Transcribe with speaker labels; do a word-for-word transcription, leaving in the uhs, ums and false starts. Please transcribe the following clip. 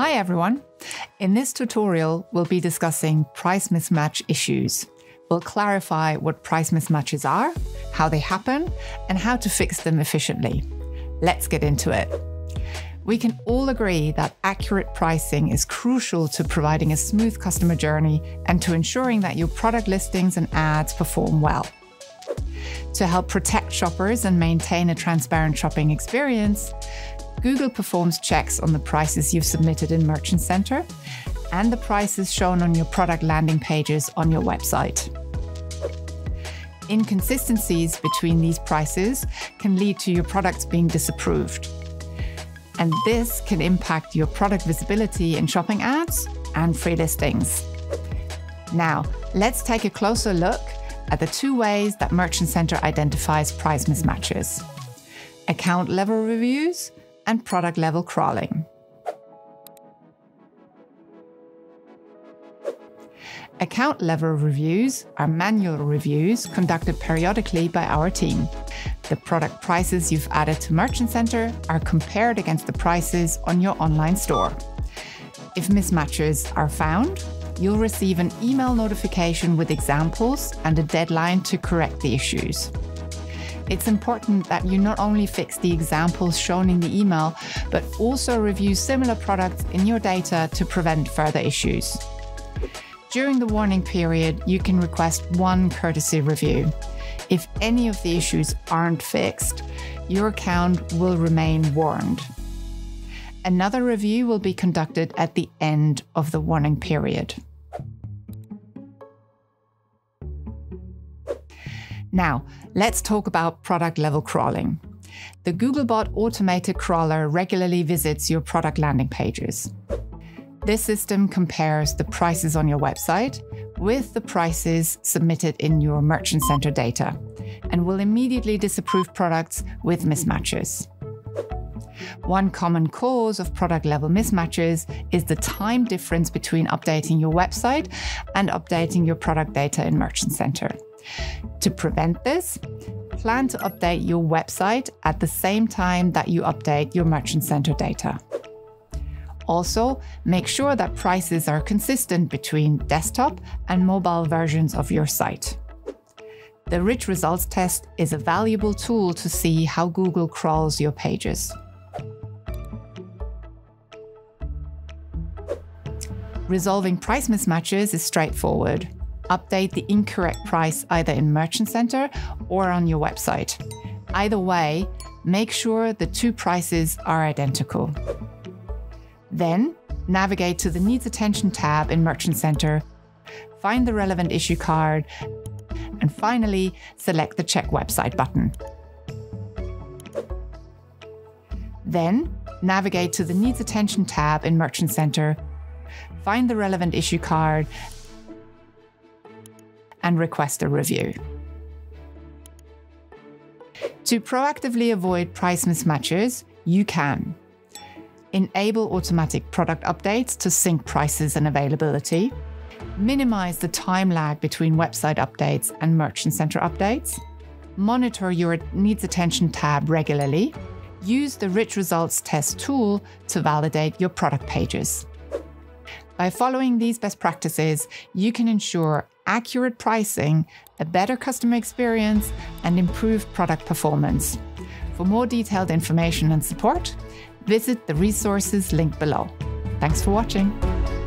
Speaker 1: Hi everyone! In this tutorial, we'll be discussing price mismatch issues. We'll clarify what price mismatches are, how they happen, and how to fix them efficiently. Let's get into it. We can all agree that accurate pricing is crucial to providing a smooth customer journey and to ensuring that your product listings and ads perform well. To help protect shoppers and maintain a transparent shopping experience, Google performs checks on the prices you've submitted in Merchant Center and the prices shown on your product landing pages on your website. Inconsistencies between these prices can lead to your products being disapproved. And this can impact your product visibility in shopping ads and free listings. Now, let's take a closer look at the two ways that Merchant Center identifies price mismatches: account level reviews and product level crawling. Account level reviews are manual reviews conducted periodically by our team. The product prices you've added to Merchant Center are compared against the prices on your online store. If mismatches are found, you'll receive an email notification with examples and a deadline to correct the issues. It's important that you not only fix the examples shown in the email, but also review similar products in your data to prevent further issues. During the warning period, you can request one courtesy review. If any of the issues aren't fixed, your account will remain warned. Another review will be conducted at the end of the warning period. Now, let's talk about product level crawling. The Googlebot automated crawler regularly visits your product landing pages. This system compares the prices on your website with the prices submitted in your Merchant Center data and will immediately disapprove products with mismatches. One common cause of product level mismatches is the time difference between updating your website and updating your product data in Merchant Center. To prevent this, plan to update your website at the same time that you update your Merchant Center data. Also, make sure that prices are consistent between desktop and mobile versions of your site. The Rich Results Test is a valuable tool to see how Google crawls your pages. Resolving price mismatches is straightforward. Update the incorrect price either in Merchant Center or on your website. Either way, make sure the two prices are identical. Then, navigate to the Needs Attention tab in Merchant Center, find the relevant issue card, and finally, select the Check Website button. Then, navigate to the Needs Attention tab in Merchant Center, find the relevant issue card, and request a review. To proactively avoid price mismatches, you can enable automatic product updates to sync prices and availability, minimize the time lag between website updates and Merchant Center updates, monitor your Needs Attention tab regularly, use the Rich Results Test tool to validate your product pages. By following these best practices, you can ensure accurate pricing, a better customer experience, and improved product performance. For more detailed information and support, visit the resources linked below. Thanks for watching.